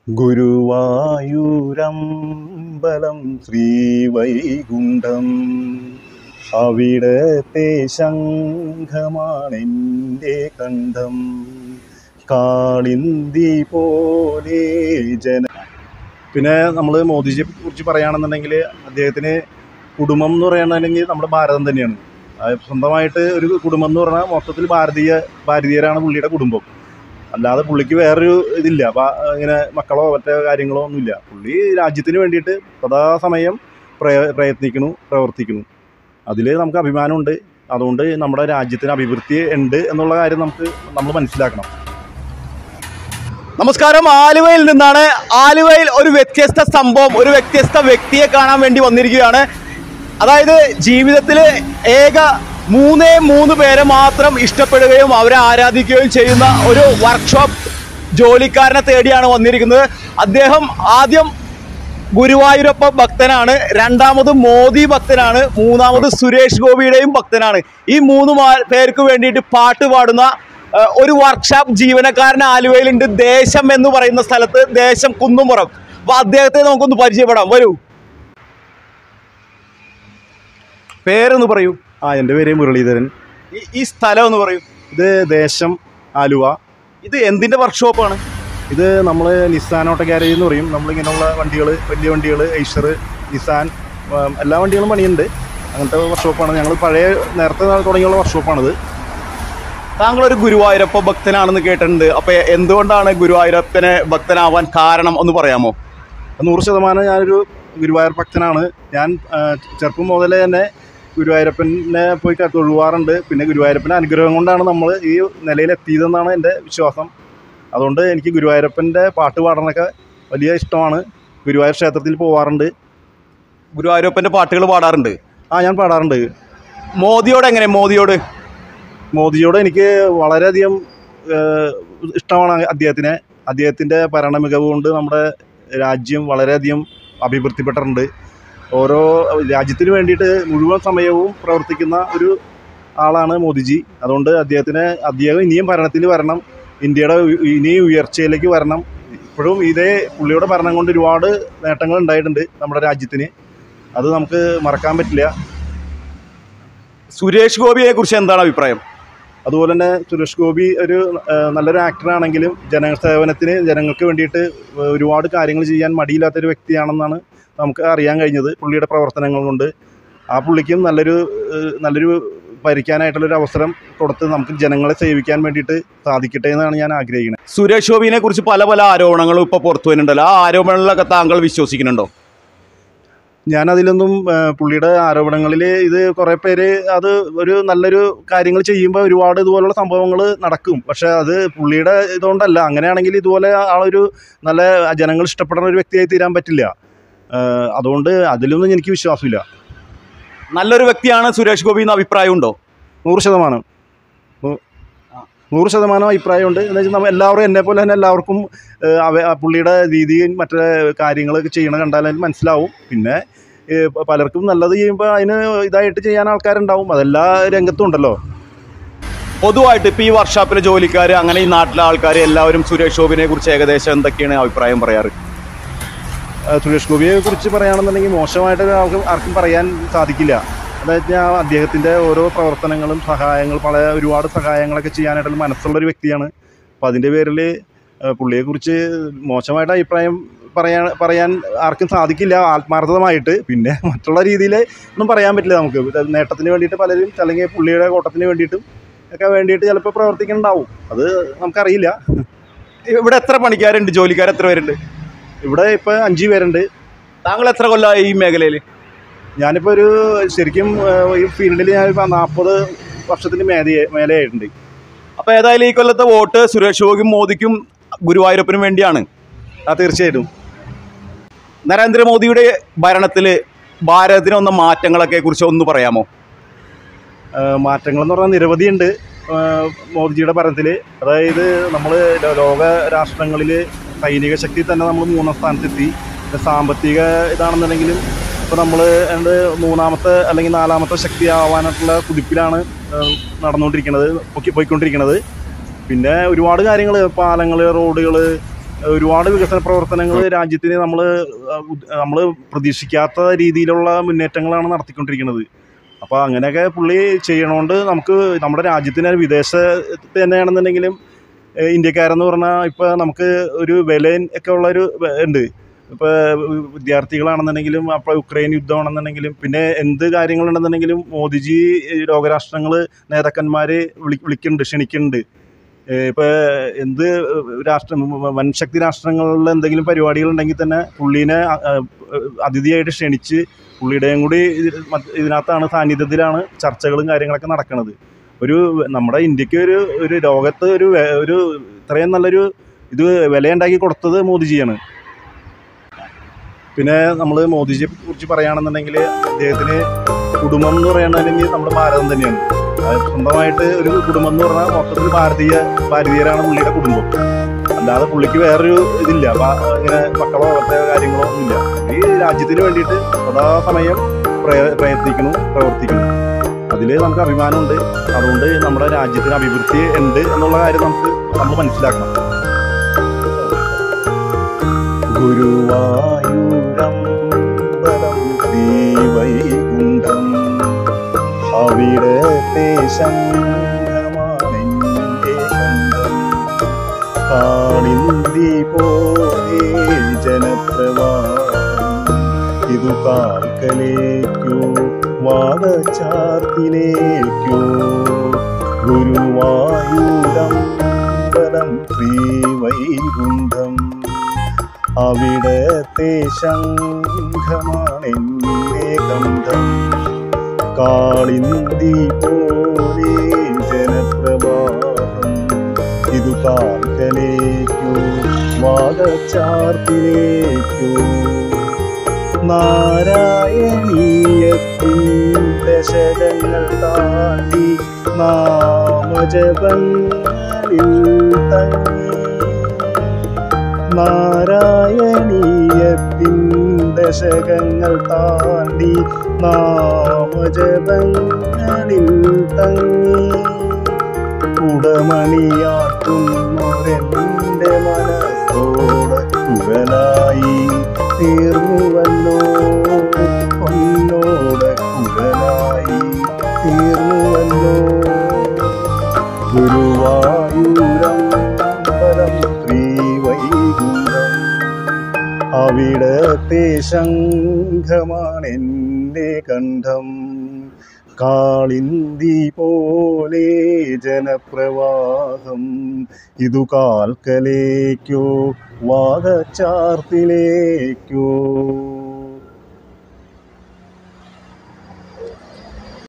ഗുരുവായൂരമ്പലം ശ്രീവൈകുണ്ഠം അവിടത്തെ ശംഖമാണെൻ്റെ കണ്ഠം കാളിന്തി പോലെ ജന. പിന്നെ നമ്മൾ മോദിജിയെ കുറിച്ച് പറയുകയാണെന്നുണ്ടെങ്കിൽ അദ്ദേഹത്തിന് കുടുംബം എന്ന് പറയുകയാണെന്നുണ്ടെങ്കിൽ നമ്മുടെ ഭാരതം തന്നെയാണ്. സ്വന്തമായിട്ട് ഒരു കുടുംബം എന്ന് പറഞ്ഞാൽ മൊത്തത്തിൽ ഭാരതീയരാണ് പുള്ളിയുടെ കുടുംബം. അല്ലാതെ പുള്ളിക്ക് വേറൊരു ഇതില്ല, ഇങ്ങനെ മക്കളോ മറ്റേ കാര്യങ്ങളോ ഒന്നുമില്ല. പുള്ളി രാജ്യത്തിന് വേണ്ടിയിട്ട് സദാസമയം പ്രവർത്തിക്കുന്നു. അതിൽ നമുക്ക് അഭിമാനമുണ്ട്. അതുകൊണ്ട് നമ്മുടെ രാജ്യത്തിന് അഭിവൃദ്ധി ഉണ്ട് എന്നുള്ള കാര്യം നമ്മൾ മനസ്സിലാക്കണം. നമസ്കാരം, ആലുവയിൽ നിന്നാണ്. ആലുവയിൽ ഒരു വ്യത്യസ്ത സംഭവം, ഒരു വ്യത്യസ്ത വ്യക്തിയെ കാണാൻ വേണ്ടി വന്നിരിക്കുകയാണ്. അതായത് ജീവിതത്തിൽ ഏക 3 പേരെ മാത്രം ഇഷ്ടപ്പെടുകയും അവരെ ആരാധിക്കുകയും ചെയ്യുന്ന ഒരു വർക്ക്ഷോപ്പ് ജോലിക്കാരനെ തേടിയാണ് വന്നിരിക്കുന്നത്. അദ്ദേഹം ആദ്യം ഗുരുവായൂരപ്പ ഭക്തനാണ്, രണ്ടാമത് മോദി ഭക്തനാണ്, മൂന്നാമത് സുരേഷ് ഗോപിയുടെയും ഭക്തനാണ്. ഈ 3 പേർക്ക് വേണ്ടിയിട്ട് പാട്ട് പാടുന്ന ഒരു വർക്ക്ഷോപ്പ് ജീവനക്കാരൻ ആലുവയിലുണ്ട്. ദേശം എന്ന് പറയുന്ന സ്ഥലത്ത്, ദേശം കുന്നുംപുറം. അപ്പൊ അദ്ദേഹത്തെ നമുക്കൊന്ന് പരിചയപ്പെടാം. വരൂ, പേരൊന്ന് പറയൂ. എൻ്റെ പേര് മുരളീധരൻ. ഈ സ്ഥലം ഒന്ന് പറയൂ. ഇത് ദേശം ആലുവ. ഇത് എന്തിൻ്റെ വർക്ക്ഷോപ്പാണ്? ഇത് നമ്മൾ നിസാൻ ഓട്ടോ ഗ്യാരേജ് എന്ന് പറയും. നമ്മളിങ്ങനെയുള്ള വണ്ടികൾ, വലിയ വണ്ടികൾ, ഐഷർ, നിസാൻ, എല്ലാ വണ്ടികളും പണിയുണ്ട്. അങ്ങനത്തെ വർക്ക്ഷോപ്പാണ്. ഞങ്ങൾ നേരത്തെ തുടങ്ങിയുള്ള വർക്ക്ഷോപ്പാണിത്. താങ്കളൊരു ഗുരുവായൂരപ്പ ഭക്തനാണെന്ന് കേട്ടിട്ടുണ്ട്. അപ്പോൾ എന്തുകൊണ്ടാണ് ഗുരുവായൂരപ്പനെ ഭക്തനാവാൻ കാരണം ഒന്ന് പറയാമോ? 100% ഞാനൊരു ഗുരുവായൂർ ഭക്തനാണ്. ഞാൻ ചെറുപ്പം മുതലേ തന്നെ ഗുരുവായൂരപ്പനെ പോയി തൊഴുവാറുണ്ട്. പിന്നെ ഗുരുവായൂരപ്പൻ്റെ അനുഗ്രഹം കൊണ്ടാണ് നമ്മൾ ഈ നിലയിലെത്തിയതെന്നാണ് എൻ്റെ വിശ്വാസം. അതുകൊണ്ട് എനിക്ക് ഗുരുവായൂരപ്പൻ്റെ പാട്ട് പാടാനൊക്കെ വലിയ ഇഷ്ടമാണ്. ഗുരുവായൂർ ക്ഷേത്രത്തിൽ പോവാറുണ്ട്. ഗുരുവായൂരപ്പൻ്റെ പാട്ടുകൾ പാടാറുണ്ട്? ഞാൻ പാടാറുണ്ട്. മോദിയോട് എങ്ങനെ? മോദിയോട് എനിക്ക് വളരെയധികം ഇഷ്ടമാണ് അദ്ദേഹത്തിൻ്റെ ഭരണ മികവ് കൊണ്ട് നമ്മുടെ രാജ്യം വളരെയധികം അഭിവൃദ്ധിപ്പെട്ടിട്ടുണ്ട്. ഓരോ രാജ്യത്തിന് വേണ്ടിയിട്ട് മുഴുവൻ സമയവും പ്രവർത്തിക്കുന്ന ഒരു ആളാണ് മോദിജി. അതുകൊണ്ട് അദ്ദേഹം ഇനിയും ഭരണത്തിൽ വരണം, ഇന്ത്യയുടെ ഇനിയും ഉയർച്ചയിലേക്ക് വരണം. ഇപ്പോഴും പുള്ളിയുടെ ഭരണം കൊണ്ട് ഒരുപാട് നേട്ടങ്ങൾ ഉണ്ടായിട്ടുണ്ട് നമ്മുടെ രാജ്യത്തിന്. അത് നമുക്ക് മറക്കാൻ പറ്റില്ല. സുരേഷ് ഗോപിയെ കുറിച്ച് എന്താണ് അഭിപ്രായം? അതുപോലെ തന്നെ സുരേഷ് ഗോപി നല്ലൊരു ആക്ടറാണെങ്കിലും ജനസേവനത്തിന്, ജനങ്ങൾക്ക് വേണ്ടിയിട്ട് ഒരുപാട് കാര്യങ്ങൾ ചെയ്യാൻ മടിയില്ലാത്തൊരു വ്യക്തിയാണെന്നാണ് നമുക്ക് അറിയാൻ കഴിഞ്ഞത് പുള്ളിയുടെ പ്രവർത്തനങ്ങൾ കൊണ്ട്. ആ പുള്ളിക്കും നല്ലൊരു ഭരിക്കാനായിട്ടുള്ളൊരു അവസരം കൊടുത്ത് നമുക്ക് ജനങ്ങളെ സേവിക്കാൻ വേണ്ടിയിട്ട് സാധിക്കട്ടെ എന്നാണ് ഞാൻ ആഗ്രഹിക്കുന്നത്. സുരേഷ് ഗോപിനെ കുറിച്ച് പല ആരോപണങ്ങളും ഇപ്പോൾ പുറത്തു വരുന്നുണ്ടല്ലോ. ആ ആരോപണങ്ങളിലൊക്കെ താങ്കൾ വിശ്വസിക്കുന്നുണ്ടോ? ഞാനതിലൊന്നും പുള്ളിയുടെ ആരോപണങ്ങളിൽ ഇത് കുറേ പേര് അത് നല്ലൊരു കാര്യങ്ങൾ ചെയ്യുമ്പോൾ ഒരുപാട് ഇതുപോലുള്ള സംഭവങ്ങൾ നടക്കും. പക്ഷേ അത് പുള്ളിയുടെ ഇതുകൊണ്ടല്ല. അങ്ങനെയാണെങ്കിൽ ഇതുപോലെ ആളൊരു നല്ല ജനങ്ങൾ ഇഷ്ടപ്പെടുന്ന ഒരു വ്യക്തിയായി തീരാൻ പറ്റില്ല. അതുകൊണ്ട് അതിലൊന്നും എനിക്ക് വിശ്വാസമില്ല. നല്ലൊരു വ്യക്തിയാണ് സുരേഷ് ഗോപി എന്ന് അഭിപ്രായമുണ്ടോ? 100% അഭിപ്രായമുണ്ട്. എന്ന് വെച്ചാൽ എല്ലാവരും എന്നെപ്പോലെ തന്നെ എല്ലാവർക്കും പുള്ളിയുടെ രീതിയും മറ്റേ കാര്യങ്ങളൊക്കെ ചെയ്യണ കണ്ടാൽ മനസ്സിലാവും. പിന്നെ പലർക്കും നല്ലത് ചെയ്യുമ്പോൾ അതിന് ഇതായിട്ട് ചെയ്യാൻ ആൾക്കാരുണ്ടാവും. അതെല്ലാ രംഗത്തും ഉണ്ടല്ലോ. പൊതുവായിട്ട് ഇപ്പോൾ ഈ വർക്ക്ഷോപ്പിലെ ജോലിക്കാർ, അങ്ങനെ ഈ നാട്ടിലെ ആൾക്കാർ എല്ലാവരും സുരേഷ് ഗോപിനെ കുറിച്ച് ഏകദേശം എന്തൊക്കെയാണ് അഭിപ്രായം പറയാറ്? സുരേഷ് ഗോപിയെ കുറിച്ച് പറയുകയാണെന്നുണ്ടെങ്കിൽ മോശമായിട്ട് ആർക്കും പറയാൻ സാധിക്കില്ല. അതായത് അദ്ദേഹത്തിൻ്റെ ഓരോ പ്രവർത്തനങ്ങളും ഒരുപാട് സഹായങ്ങളൊക്കെ ചെയ്യാനായിട്ടുള്ള മനസ്സുള്ളൊരു വ്യക്തിയാണ്. അപ്പോൾ അതിൻ്റെ പേരിൽ പുള്ളിയെക്കുറിച്ച് മോശമായിട്ട് അഭിപ്രായം പറയാൻ ആർക്കും സാധിക്കില്ല ആത്മാർത്ഥമായിട്ട്. പിന്നെ മറ്റുള്ള രീതിയിൽ ഒന്നും പറയാൻ പറ്റില്ല നമുക്ക്. നേട്ടത്തിന് വേണ്ടിയിട്ട് പലരും, അല്ലെങ്കിൽ പുള്ളിയുടെ കോട്ടത്തിന് വേണ്ടിയിട്ടും ചിലപ്പോൾ പ്രവർത്തിക്കുന്നുണ്ടാവും. അത് നമുക്കറിയില്ല. ഇവിടെ എത്ര പണിക്കാരുണ്ട്? ജോലിക്കാർ എത്ര പേരുണ്ട്? ഇവിടെ ഇപ്പോൾ 5 പേരുണ്ട്. താങ്കൾ എത്ര കൊല്ലമായി ഈ മേഖലയിൽ? ഞാനിപ്പോൾ ശരിക്കും ഈ ഫീൽഡിൽ ഞാനിപ്പോൾ 40 വർഷത്തിന് മേലെയായിട്ടുണ്ട്. അപ്പോൾ ഏതായാലും ഈ കൊല്ലത്തെ വോട്ട് സുരേഷ് ഗോപിക്കും മോദിക്കും ഗുരുവായൂരപ്പനും വേണ്ടിയാണ്. തീർച്ചയായിട്ടും. നരേന്ദ്രമോദിയുടെ ഭരണത്തിൽ ഭാരതത്തിന് വന്ന മാറ്റങ്ങളൊക്കെ കുറിച്ച് ഒന്ന് പറയാമോ? മാറ്റങ്ങളെന്ന് പറഞ്ഞാൽ നിരവധിയുണ്ട് മോദിജിയുടെ ഭരണത്തിൽ. അതായത് നമ്മൾ ലോക രാഷ്ട്രങ്ങളിൽ സൈനിക ശക്തി തന്നെ നമ്മൾ 3ാം സ്ഥാനത്തെത്തി. സാമ്പത്തിക ഇതാണെന്നുണ്ടെങ്കിലും ഇപ്പോൾ നമ്മൾ 3ാമത്തെ അല്ലെങ്കിൽ 4ാമത്തെ ശക്തി ആവാനായിട്ടുള്ള കുതിപ്പിലാണ് പോയിക്കൊണ്ടിരിക്കുന്നത്. പിന്നെ ഒരുപാട് കാര്യങ്ങൾ, പാലങ്ങൾ, റോഡുകൾ, ഒരുപാട് വികസന പ്രവർത്തനങ്ങൾ രാജ്യത്തിന് നമ്മൾ പ്രതീക്ഷിക്കാത്ത രീതിയിലുള്ള മുന്നേറ്റങ്ങളാണ് നടത്തിക്കൊണ്ടിരിക്കുന്നത്. അപ്പോൾ അങ്ങനെയൊക്കെ പുള്ളി ചെയ്യണോണ്ട് നമുക്ക് നമ്മുടെ രാജ്യത്തിന് വിദേശത്ത് തന്നെയാണെന്നുണ്ടെങ്കിലും ഇന്ത്യക്കാരെന്ന് പറഞ്ഞാൽ ഇപ്പോൾ നമുക്ക് ഒരു വിലയും ഒക്കെ ഉള്ളൊരു ഉണ്ട്. ഇപ്പോൾ വിദ്യാർത്ഥികളാണെന്നുണ്ടെങ്കിലും അപ്പോൾ യുക്രൈൻ യുദ്ധമാണെന്നുണ്ടെങ്കിലും പിന്നെ എന്ത് കാര്യങ്ങളുണ്ടെന്നുണ്ടെങ്കിലും മോദിജി ലോകരാഷ്ട്രങ്ങൾ നേതാക്കന്മാർ വിളിക്കുന്നുണ്ട്, ക്ഷണിക്കുന്നുണ്ട്. ഇപ്പോൾ എന്ത് വൻശക്തി രാഷ്ട്രങ്ങളിൽ എന്തെങ്കിലും പരിപാടികളുണ്ടെങ്കിൽ തന്നെ പുള്ളീനെ അതിഥിയായിട്ട് ക്ഷണിച്ച് പുള്ളിയുടെയും കൂടി ഇതിനകത്താണ് സാന്നിധ്യത്തിലാണ് ചർച്ചകളും കാര്യങ്ങളൊക്കെ നടക്കുന്നത്. നമ്മുടെ ഇന്ത്യക്ക് ഒരു ലോകത്ത് ഒരു ഇത്രയും നല്ലൊരു ഇത് വിലയുണ്ടാക്കി കൊടുത്തത് മോദിജിയാണ്. പിന്നെ നമ്മൾ മോദിജിയെ കുറിച്ച് പറയുകയാണെന്നുണ്ടെങ്കിൽ അദ്ദേഹത്തിന് കുടുംബം എന്ന് പറയുകയാണെങ്കിൽ നമ്മുടെ ഭാരതം തന്നെയാണ്. സ്വന്തമായിട്ട് ഒരു കുടുംബം എന്ന് പറഞ്ഞാൽ മൊത്തത്തിൽ ഭാരതീയരാണ് പുള്ളിയുടെ കുടുംബം. അല്ലാതെ പുള്ളിക്ക് വേറൊരു ഇതില്ല, ഇങ്ങനെ മക്കളോ മറ്റേ കാര്യങ്ങളോ ഒന്നുമില്ല. ഈ രാജ്യത്തിന് വേണ്ടിയിട്ട് സദാസമയം പ്രവർത്തിക്കുന്നു. അതിൽ നമുക്ക് അഭിമാനമുണ്ട്. അതുകൊണ്ട് നമ്മുടെ രാജ്യത്തിന് അഭിവൃദ്ധി ഉണ്ട് എന്നുള്ള കാര്യം നമ്മൾ മനസ്സിലാക്കണം. ഗുരുവായൂരമ്പലം ശ്രീവൈകുണ്ഠം അവിടത്തെ ശംഖമാണെന്റെ കണ്ഠം. കാളിന്തി പോലെ ജനപ്രവാഹം ഇതു കാൽക്കലേക്കോ വാദചാർത്തിലേക്കോ. ഗുരുവായൂരമ്പലം ശ്രീവൈകുണ്ഠം അവിടത്തെ ശംഖമാണെന്റെ കണ്ഠം. കാളിന്തി പോലെ ജനപ്രവാഹം ഇതു കാൽക്കലേക്കോ വാദചാർത്തിലേക്കോ. നാരായണീയത്തിൻ ദശകങ്ങൾ താണ്ടി നാമജപങ്ങളിൽ തങ്ങി. നാരായണീയത്തിൻ ദശകങ്ങൾ താണ്ടി നാമജപങ്ങളിൽ തങ്ങി. കുടമണിയാട്ടുന്നൊരെൻ്റെ മനസ്സോട് കുഴലായി തീർന്നുവല്ലോ. പൊന്നോട് കുഴലായി തീർന്നുവല്ലോ. ഗുരുവായൂരമ്പലം ശ്രീവൈകുണ്ഠം അവിടത്തെ ശംഖമാണെൻ്റെ കണ്ഠം. കാളിന്തി പോലെ ജനപ്രവാഹം ഇതു കാൽക്കലേക്കോ വാദചാർത്തിലേക്കോ.